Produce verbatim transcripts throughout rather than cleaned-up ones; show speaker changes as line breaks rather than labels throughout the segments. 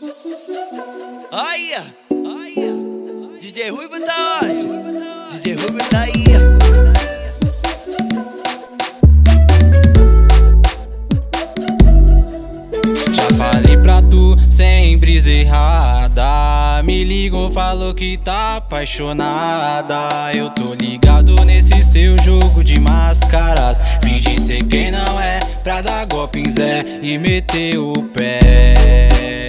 Olha, olha, D J Ruivo tá onde? D J Ruivo tá aí.
Já falei pra tu, sem brisa errada. Me ligou, falou que tá apaixonada. Eu tô ligado nesse seu jogo de máscaras. Finge ser quem não é, pra dar golpe em Zé e meter o pé.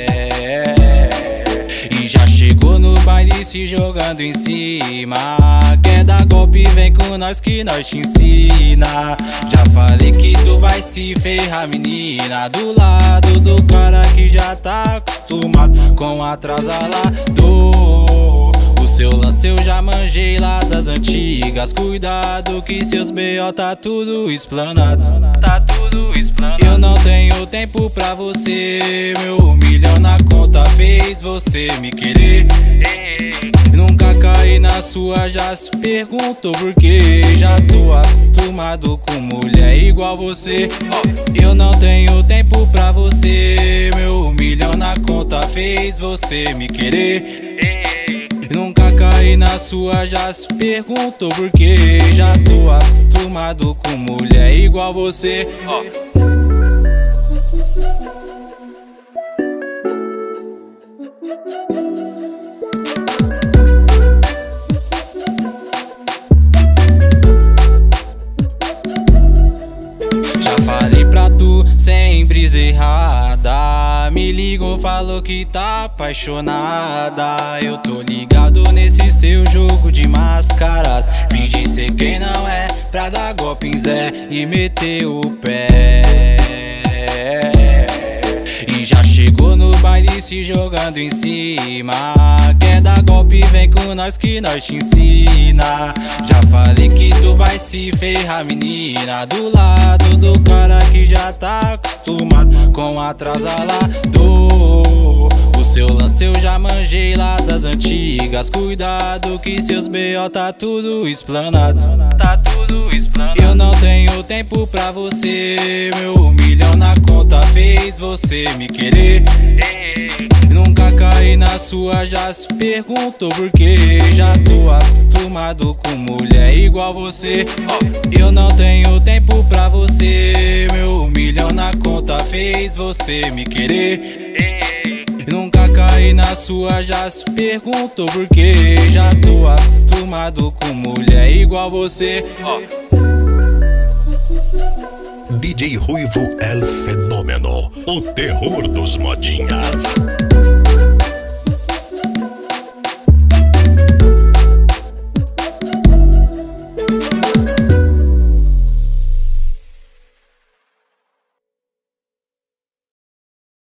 E já chegou no baile se jogando em cima. Quer dar golpe, vem com nós que nós te ensina. Já falei que tu vai se ferrar, menina, do lado do cara que já tá acostumado com atrasalado. O seu lance eu já manjei lá das antigas. Cuidado que seus B O tá tudo explanado. Tá tudo explanado. Eu não tenho tempo pra você. Meu milhão na conta fez você me querer. Nunca caí na sua, já se perguntou por quê. Já tô acostumado com mulher igual você. Eu não tenho tempo pra você. Meu milhão na conta fez você me querer. Nunca caí na sua, já se perguntou por quê. Já tô acostumado com mulher igual você. Já falei pra tu, sem brisa errada. Me ligou, falou que tá apaixonada. Eu tô ligado nesse seu jogo de máscaras. Finge ser quem não é, pra dar golpe em Zé e meter o pé. E já chegou no baile se jogando em cima. Quer dar golpe, vem com nós que nós te ensina. Já falei que tu vai se ferrar, menina, do lado do cara que já tá acostumado com atrasalado. O seu lance eu já manjei lá das antigas. Cuidado que seus B O tá tudo explanado. Tá tudo explanado. Eu não tenho tempo pra você. Meu milhão na conta fez você me querer. Nunca caí na sua, já se perguntou por quê. Já tô acostumado com mulher igual você. Eu não tenho tempo pra você. Meu milhão na conta fez você me querer. Nunca caí na sua, já se perguntou por quê. Já tô acostumado com mulher igual você.
D J Ruivo El Fenômeno, o terror dos modinhas.